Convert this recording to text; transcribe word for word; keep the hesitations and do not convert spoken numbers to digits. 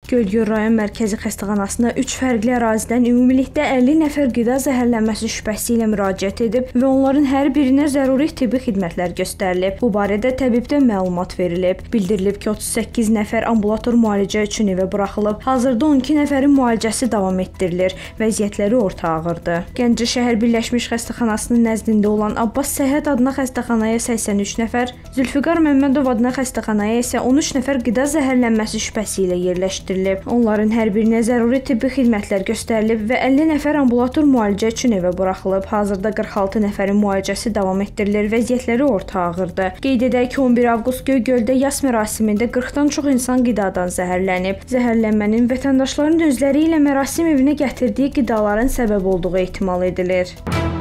Göygöl rayon mərkəzi xəstəxanasına üç fərqli ərazidən ümumilikdə əlli nəfər qida zəhərlənməsi şübhəsi ilə müraciət edib və onların hər birinə zəruri tibbi xidmətlər göstərilib. Bu barədə təbibdən məlumat verilib. Bildirilib ki, otuz səkkiz nəfər ambulator müalicə üçün evə buraxılıb. Hazırda on iki nəfərin müalicəsi davam etdirilir. Vəziyyətləri orta ağırdır. Gəncə şəhər Birləşmiş Xəstəxanasının nəzdində olan Abbas Səhhət adına xəstəxanaya səksən üç nəfər, Zülfüqar Məmmədov adına xəstəxanaya isə on üç nəfər qida zəhərlənməsi şübhəsi ilə yerləşdirilib. Onların hər birinə zəruri tibbi xidmətlər göstərilib və əlli nəfər ambulator müalicə üçün evə buraxılıb. Hazırda qırx altı nəfərin müalicəsi davam etdirilir, vəziyyətləri orta ağırdır. Qeyd edək ki, on bir avqust Göygöldə yas mərasimində qırxdan çox insan qidadan zəhərlənib. Zəhərlənmənin vətəndaşların özləri ilə mərasim evinə gətirdiyi qidaların səbəb olduğu ehtimal edilir.